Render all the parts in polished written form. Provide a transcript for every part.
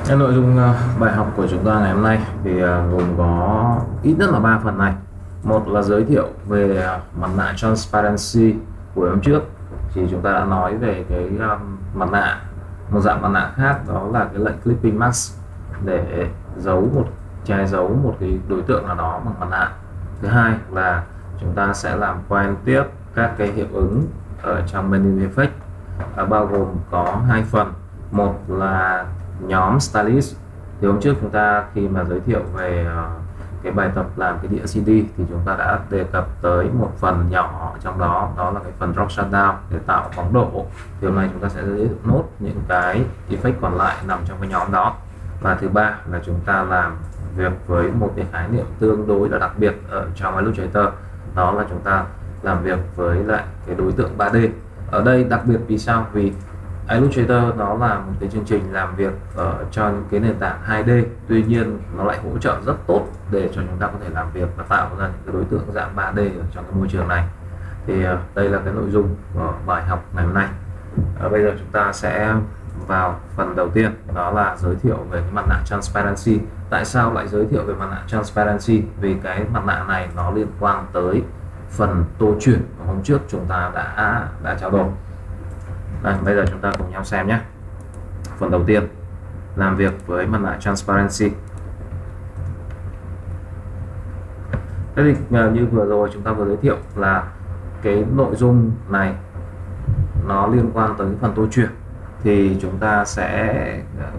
Cái nội dung bài học của chúng ta ngày hôm nay thì gồm có ít nhất là 3 phần này. Một là giới thiệu về mặt nạ transparency. Buổi hôm trước thì chúng ta đã nói về cái mặt nạ, một dạng mặt nạ khác, đó là cái lệnh clipping mask để che giấu một cái đối tượng nào đó bằng mặt nạ. Thứ hai là chúng ta sẽ làm quen tiếp các cái hiệu ứng ở trong menu effect, bao gồm có hai phần. Một là nhóm stylist. Thì hôm trước chúng ta khi mà giới thiệu về cái bài tập làm cái đĩa CD thì chúng ta đã đề cập tới một phần nhỏ trong đó, đó là cái phần drop shutdown để tạo bóng đổ. Thì hôm nay chúng ta sẽ giới thiệu nốt những cái effect còn lại nằm trong cái nhóm đó. Và thứ ba là chúng ta làm việc với một cái khái niệm tương đối là đặc biệt ở trong Illustrator, đó là chúng ta làm việc với lại cái đối tượng 3D. Ở đây đặc biệt vì sao? Vì Illustrator nó là một cái chương trình làm việc ở cho những cái nền tảng 2D, tuy nhiên nó lại hỗ trợ rất tốt để cho chúng ta có thể làm việc và tạo ra những cái đối tượng dạng 3D ở trong cái môi trường này. Thì đây là cái nội dung của bài học ngày hôm nay. Bây giờ chúng ta sẽ vào phần đầu tiên, đó là giới thiệu về cái mặt nạ transparency. Tại sao lại giới thiệu về mặt nạ transparency? Vì cái mặt nạ này nó liên quan tới phần tô chuyển mà hôm trước chúng ta đã trao đổi. Đây, bây giờ chúng ta cùng nhau xem nhé. Phần đầu tiên, làm việc với mặt nạ transparency. Thế thì như vừa rồi chúng ta vừa giới thiệu là cái nội dung này nó liên quan tới phần tô chuyển, thì chúng ta sẽ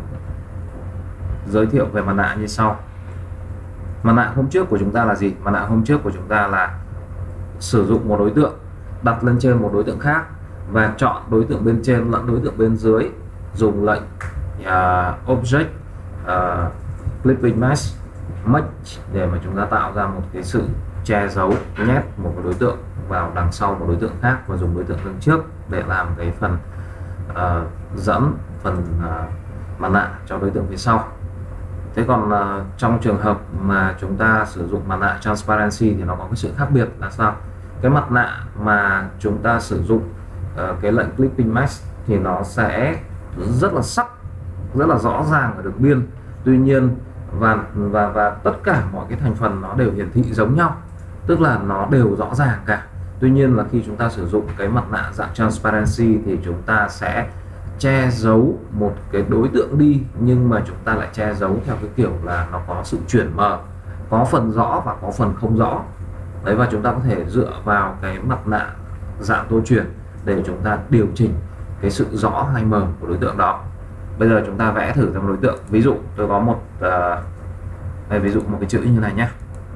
giới thiệu về mặt nạ như sau. Mặt nạ hôm trước của chúng ta là gì? Mặt nạ hôm trước của chúng ta là sử dụng một đối tượng đặt lên trên một đối tượng khác và chọn đối tượng bên trên lẫn đối tượng bên dưới, dùng lệnh object clipping mask để mà chúng ta tạo ra một cái sự che giấu, nhét một cái đối tượng vào đằng sau một đối tượng khác và dùng đối tượng đứng trước để làm cái phần dẫn phần mặt nạ cho đối tượng phía sau. Thế còn trong trường hợp mà chúng ta sử dụng mặt nạ transparency thì nó có cái sự khác biệt là sao? Cái mặt nạ mà chúng ta sử dụng cái lệnh clipping mask thì nó sẽ rất là sắc, rất là rõ ràng ở đường biên, tuy nhiên và tất cả mọi cái thành phần nó đều hiển thị giống nhau, tức là nó đều rõ ràng cả. Tuy nhiên là khi chúng ta sử dụng cái mặt nạ dạng transparency thì chúng ta sẽ che giấu một cái đối tượng đi, nhưng mà chúng ta lại che giấu theo cái kiểu là nó có sự chuyển mờ, có phần rõ và có phần không rõ đấy, và chúng ta có thể dựa vào cái mặt nạ dạng tô chuyển để chúng ta điều chỉnh cái sự rõ hay mờ của đối tượng đó. Bây giờ chúng ta vẽ thử cho một đối tượng. Ví dụ tôi có một ví dụ một cái chữ như này nhé.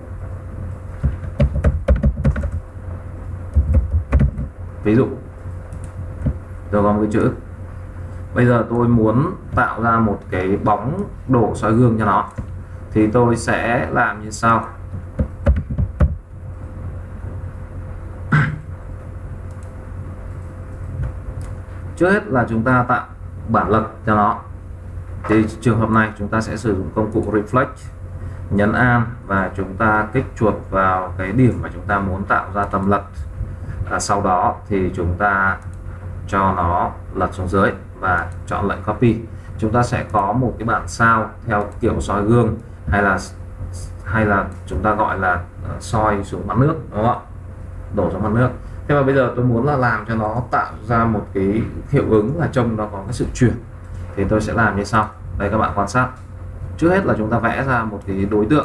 Ví dụ tôi có một cái chữ. Bây giờ tôi muốn tạo ra một cái bóng đổ soi gương cho nó, thì tôi sẽ làm như sau. Trước hết là chúng ta tạo bản lật cho nó. Thì trường hợp này chúng ta sẽ sử dụng công cụ Reflect, nhấn Alt và chúng ta kích chuột vào cái điểm mà chúng ta muốn tạo ra tầm lật. Sau đó thì chúng ta cho nó lật xuống dưới và chọn lệnh Copy. Chúng ta sẽ có một cái bản sao theo kiểu soi gương, hay là chúng ta gọi là soi xuống mặt nước, đúng không ạ? Đổ xuống mặt nước. Thế mà bây giờ tôi muốn là làm cho nó tạo ra một cái hiệu ứng là trông nó có cái sự chuyển, thì tôi sẽ làm như sau. Đây các bạn quan sát. Trước hết là chúng ta vẽ ra một cái đối tượng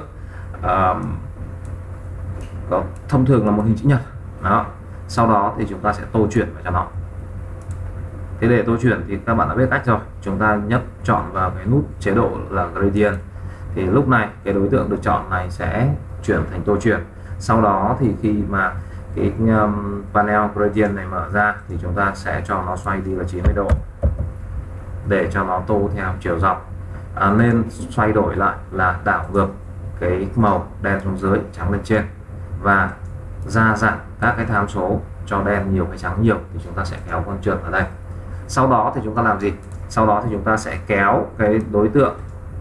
có thông thường là một hình chữ nhật đó. Sau đó thì chúng ta sẽ tô chuyển vào cho nó. Thế để tô chuyển thì các bạn đã biết cách rồi. Chúng ta chọn vào cái nút chế độ là gradient, thì lúc này cái đối tượng được chọn này sẽ chuyển thành tô chuyển. Sau đó thì khi mà cái panel gradient này mở ra thì chúng ta sẽ cho nó xoay đi là 90 độ để cho nó tô theo chiều dọc. Nên xoay đổi lại là đảo ngược cái màu đen xuống dưới, trắng lên trên, và gia giảm các cái tham số cho đen nhiều hay trắng nhiều, thì chúng ta sẽ kéo con trượt ở đây. Sau đó thì chúng ta làm gì? Sau đó thì chúng ta sẽ kéo cái đối tượng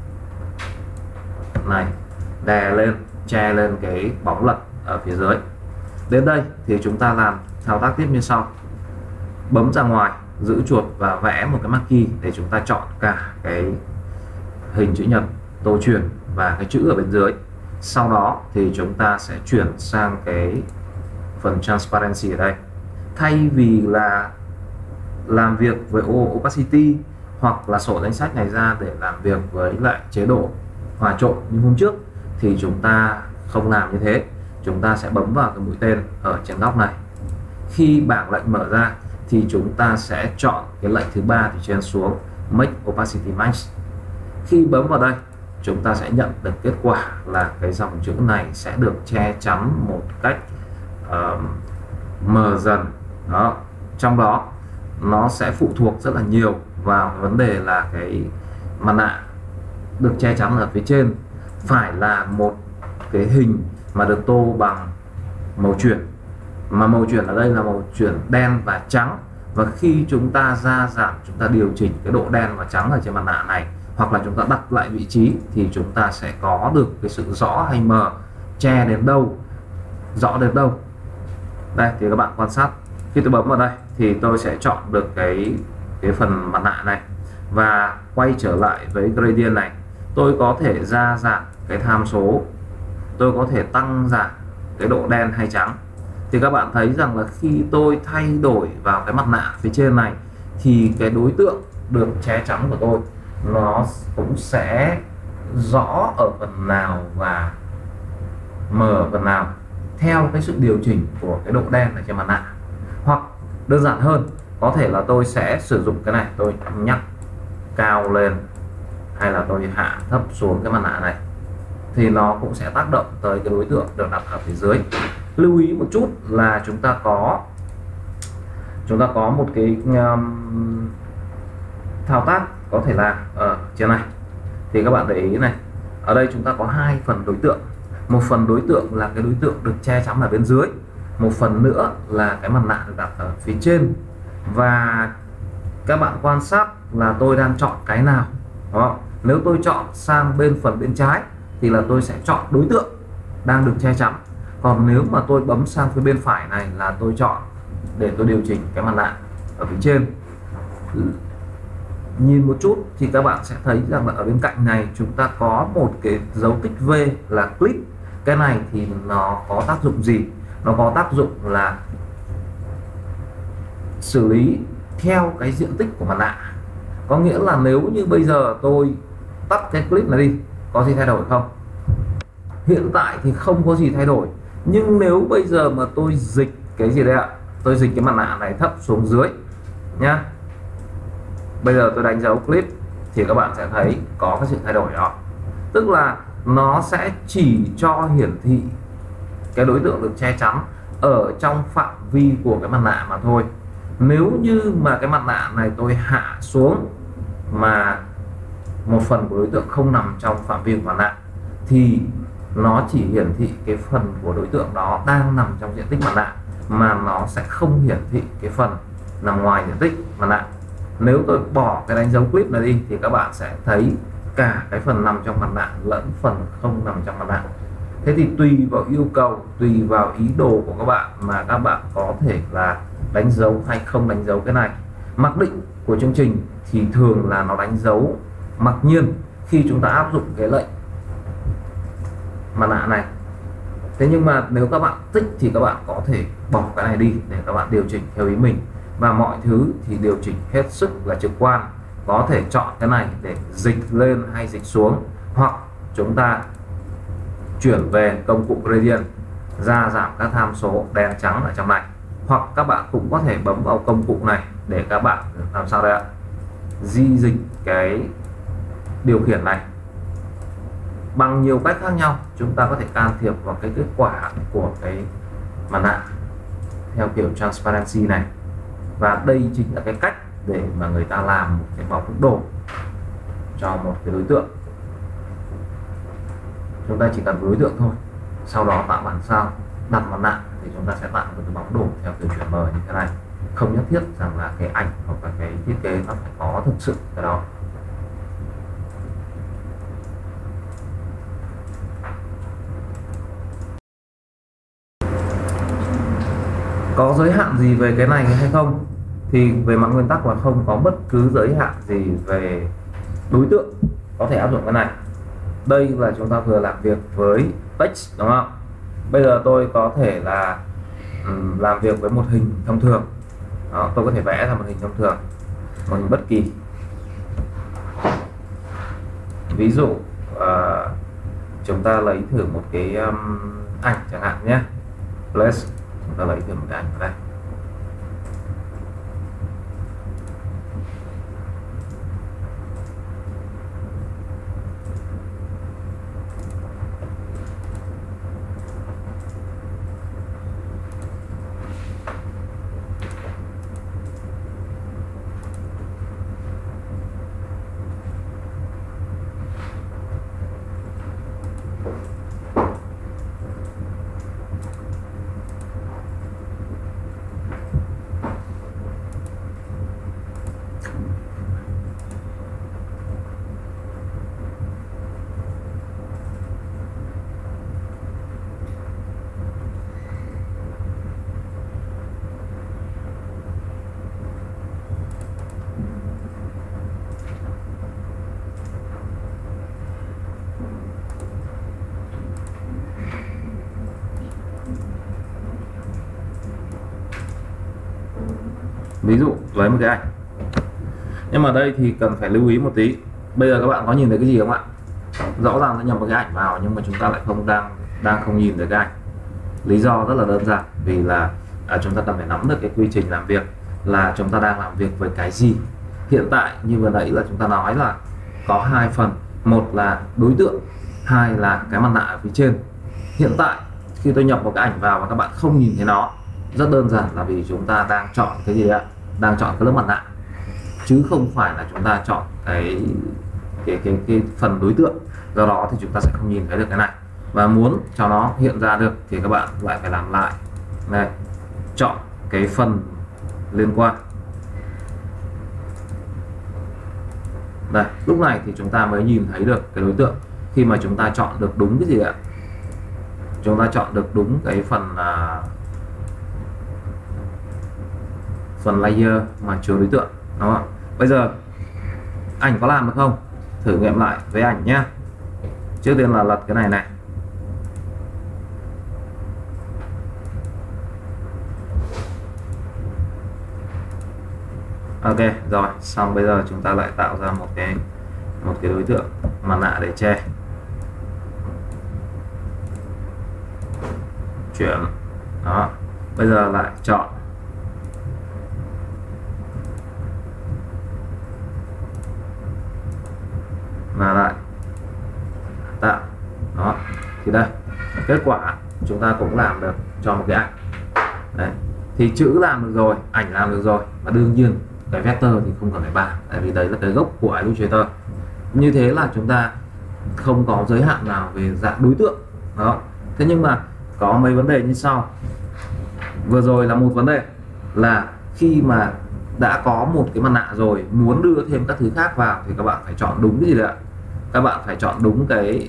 này đè lên, che lên cái bóng lật ở phía dưới. Đến đây thì chúng ta làm thao tác tiếp như sau. Bấm ra ngoài, giữ chuột và vẽ một cái marquee để chúng ta chọn cả cái hình chữ nhật tô chuyển và cái chữ ở bên dưới. Sau đó thì chúng ta sẽ chuyển sang cái phần transparency ở đây. Thay vì là làm việc với opacity hoặc là sổ danh sách này ra để làm việc với lại chế độ hòa trộn như hôm trước, thì chúng ta không làm như thế. Chúng ta sẽ bấm vào cái mũi tên ở trên góc này. Khi bảng lệnh mở ra thì chúng ta sẽ chọn cái lệnh thứ ba từ trên xuống, Make Opacity Max. Khi bấm vào đây, chúng ta sẽ nhận được kết quả là cái dòng chữ này sẽ được che chắn một cách mờ dần. Đó, trong đó nó sẽ phụ thuộc rất là nhiều vào vấn đề là cái mặt nạ được che chắn ở phía trên phải là một cái hình mà được tô bằng màu chuyển, mà màu chuyển ở đây là màu chuyển đen và trắng. Và khi chúng ta gia giảm, chúng ta điều chỉnh cái độ đen và trắng ở trên mặt nạ này, hoặc là chúng ta đặt lại vị trí, thì chúng ta sẽ có được cái sự rõ hay mờ, che đến đâu, rõ đến đâu. Đây thì các bạn quan sát, khi tôi bấm vào đây thì tôi sẽ chọn được cái phần mặt nạ này, và quay trở lại với gradient này, tôi có thể gia giảm cái tham số, tôi có thể tăng giảm cái độ đen hay trắng. Thì các bạn thấy rằng là khi tôi thay đổi vào cái mặt nạ phía trên này thì cái đối tượng được che chắn của tôi nó cũng sẽ rõ ở phần nào và mờ ở phần nào theo cái sự điều chỉnh của cái độ đen ở trên mặt nạ. Hoặc đơn giản hơn, có thể là tôi sẽ sử dụng cái này, tôi nhắc cao lên hay là tôi hạ thấp xuống cái mặt nạ này, thì nó cũng sẽ tác động tới cái đối tượng được đặt ở phía dưới. Lưu ý một chút là chúng ta có một cái thao tác có thể làm ở trên này. Thì các bạn để ý này, ở đây chúng ta có hai phần đối tượng. Một phần đối tượng là cái đối tượng được che chắn ở bên dưới, một phần nữa là cái mặt nạ được đặt ở phía trên. Và các bạn quan sát là tôi đang chọn cái nào. Đó. Nếu tôi chọn sang phần bên trái thì là tôi sẽ chọn đối tượng đang được che chắn. Còn nếu mà tôi bấm sang phía bên phải này là tôi chọn để tôi điều chỉnh cái mặt nạ ở phía trên. Nhìn một chút thì các bạn sẽ thấy rằng là ở bên cạnh này chúng ta có một cái dấu tích V là clip. Cái này thì nó có tác dụng gì? Nó có tác dụng là xử lý theo cái diện tích của mặt nạ. Có nghĩa là nếu như bây giờ tôi tắt cái clip này đi, có gì thay đổi không? Hiện tại thì không có gì thay đổi. Nhưng nếu bây giờ mà tôi dịch cái gì đây ạ? Tôi dịch cái mặt nạ này thấp xuống dưới nhá. Bây giờ tôi đánh dấu clip thì các bạn sẽ thấy có cái sự thay đổi đó. Tức là nó sẽ chỉ cho hiển thị cái đối tượng được che chắn ở trong phạm vi của cái mặt nạ mà thôi. Nếu như mà cái mặt nạ này tôi hạ xuống mà một phần của đối tượng không nằm trong phạm vi của mặt nạ thì nó chỉ hiển thị cái phần của đối tượng đó đang nằm trong diện tích mặt nạ, mà nó sẽ không hiển thị cái phần nằm ngoài diện tích mặt nạ. Nếu tôi bỏ cái đánh dấu clip này đi thì các bạn sẽ thấy cả cái phần nằm trong mặt nạ lẫn phần không nằm trong mặt nạ. Thế thì tùy vào yêu cầu, tùy vào ý đồ của các bạn mà các bạn có thể là đánh dấu hay không đánh dấu cái này. Mặc định của chương trình thì thường là nó đánh dấu mặc nhiên khi chúng ta áp dụng cái lệnh mặt nạ này. Thế nhưng mà nếu các bạn thích thì các bạn có thể bỏ cái này đi để các bạn điều chỉnh theo ý mình. Và mọi thứ thì điều chỉnh hết sức là trực quan. Có thể chọn cái này để dịch lên hay dịch xuống, hoặc chúng ta chuyển về công cụ gradient, gia giảm các tham số đen trắng ở trong này. Hoặc các bạn cũng có thể bấm vào công cụ này để các bạn làm sao đây ạ? Di dịch cái điều khiển này. Bằng nhiều cách khác nhau chúng ta có thể can thiệp vào cái kết quả của cái mặt nạ theo kiểu transparency này. Và đây chính là cái cách để mà người ta làm một cái bóng đồ cho một cái đối tượng. Chúng ta chỉ cần đối tượng thôi, sau đó tạo bản sao, đặt mặt nạ thì chúng ta sẽ tạo một cái bóng đồ theo kiểu chuyển mờ như thế này. Không nhất thiết rằng là cái ảnh hoặc là cái thiết kế nó phải có thực sự cái đó. Có giới hạn gì về cái này hay không? Thì về mặt nguyên tắc là không có bất cứ giới hạn gì về đối tượng có thể áp dụng cái này. Đây là chúng ta vừa làm việc với text đúng không? Bây giờ tôi có thể là làm việc với một hình thông thường. Đó, tôi có thể vẽ ra một hình thông thường, một hình bất kỳ. Ví dụ chúng ta lấy thử một cái ảnh chẳng hạn nhé. Let's chúng ta lấy thử một cái ảnh ở đây. Ví dụ lấy một cái ảnh, nhưng mà đây thì cần phải lưu ý một tí. Bây giờ các bạn có nhìn thấy cái gì không ạ? Rõ ràng nó nhập một cái ảnh vào nhưng mà chúng ta lại đang không nhìn thấy cái ảnh. Lý do rất là đơn giản, vì là chúng ta cần phải nắm được cái quy trình làm việc, là chúng ta đang làm việc với cái gì. Hiện tại như vừa nãy là chúng ta nói là có hai phần, một là đối tượng, hai là cái mặt nạ ở phía trên. Hiện tại khi tôi nhập một cái ảnh vào và các bạn không nhìn thấy nó, rất đơn giản là vì chúng ta đang chọn cái gì ạ? Đang chọn cái lớp mặt nạ, chứ không phải là chúng ta chọn cái phần đối tượng. Do đó thì chúng ta sẽ không nhìn thấy được cái này. Và muốn cho nó hiện ra được thì các bạn lại phải làm lại này, chọn cái phần liên quan. Đây, lúc này thì chúng ta mới nhìn thấy được cái đối tượng. Khi mà chúng ta chọn được đúng cái gì ạ? Chúng ta chọn được đúng cái phần layer mà chứa đối tượng, đúng không? Bây giờ ảnh có làm được không? Thử nghiệm lại với ảnh nhé. Trước tiên là lật cái này này. Ok rồi, xong bây giờ chúng ta lại tạo ra một cái đối tượng mặt nạ để che. Chuyển đó, bây giờ lại chọn và lại tạo đó. Thì đây, kết quả chúng ta cũng làm được cho một cái ảnh. Đấy, thì chữ làm được rồi, ảnh làm được rồi, và đương nhiên cái vector thì không cần phải bàn, tại vì đấy là cái gốc của Illustrator. Như thế là chúng ta không có giới hạn nào về dạng đối tượng đó. Thế nhưng mà có mấy vấn đề như sau. Vừa rồi là một vấn đề là khi mà đã có một cái mặt nạ rồi, muốn đưa thêm các thứ khác vào thì các bạn phải chọn đúng cái gì đấy ạ? Các bạn phải chọn đúng cái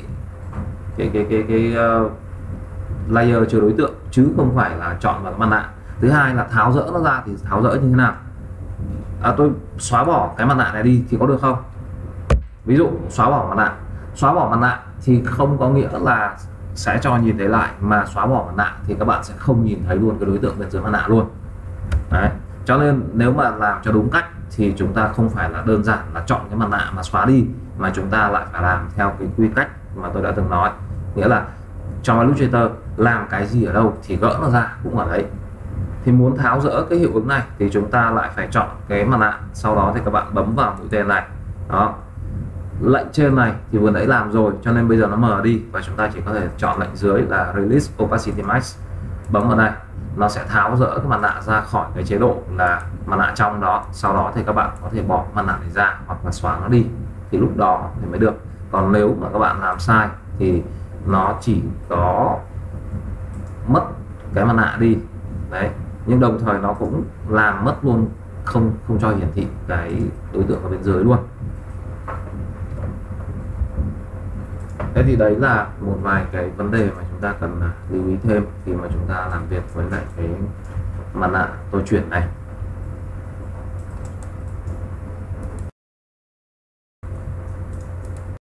layer chứa đối tượng, chứ không phải là chọn vào cái mặt nạ. Thứ hai là tháo rỡ nó ra, thì tháo rỡ như thế nào? Tôi xóa bỏ cái mặt nạ này đi thì có được không? Ví dụ xóa bỏ mặt nạ. Xóa bỏ mặt nạ thì không có nghĩa là sẽ cho nhìn thấy lại, mà xóa bỏ mặt nạ thì các bạn sẽ không nhìn thấy luôn cái đối tượng bên dưới mặt nạ luôn. Đấy, cho nên nếu mà làm cho đúng cách thì chúng ta không phải là đơn giản là chọn cái mặt nạ mà xóa đi, mà chúng ta lại phải làm theo cái quy cách mà tôi đã từng nói. Nghĩa là trong Illustrator làm cái gì ở đâu thì gỡ nó ra cũng ở đấy. Thì muốn tháo rỡ cái hiệu ứng này thì chúng ta lại phải chọn cái mặt nạ, sau đó thì các bạn bấm vào mũi tên này đó. Lệnh trên này thì vừa nãy làm rồi cho nên bây giờ nó mờ đi, và chúng ta chỉ có thể chọn lệnh dưới là Release Opacity Max, bấm vào đây, nó sẽ tháo rỡ cái mặt nạ ra khỏi cái chế độ là mặt nạ trong đó. Sau đó thì các bạn có thể bỏ mặt nạ này ra hoặc là xóa nó đi, thì lúc đó thì mới được. Còn nếu mà các bạn làm sai thì nó chỉ có mất cái mặt nạ đi đấy, nhưng đồng thời nó cũng làm mất luôn, không cho hiển thị cái đối tượng ở bên dưới luôn. Thế thì đấy là một vài cái vấn đề mà chúng ta cần lưu ý thêm khi mà chúng ta làm việc với lại cái mặt nạ tôi chuyển này.